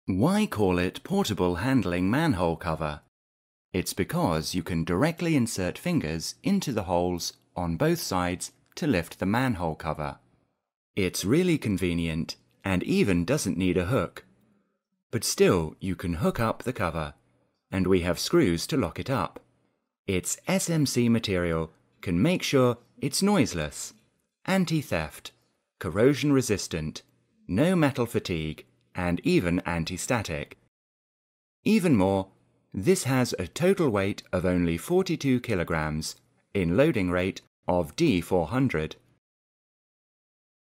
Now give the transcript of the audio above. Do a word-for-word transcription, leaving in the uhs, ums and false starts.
Why call it portable handling manhole cover? It's because you can directly insert fingers into the holes on both sides to lift the manhole cover. It's really convenient and even doesn't need a hook. But still, you can hook up the cover, and we have screws to lock it up. Its S M C material can make sure it's noiseless, anti-theft, corrosion resistant, no metal fatigue, and even anti-static. Even more, this has a total weight of only forty-two kilograms in loading rate of D four hundred.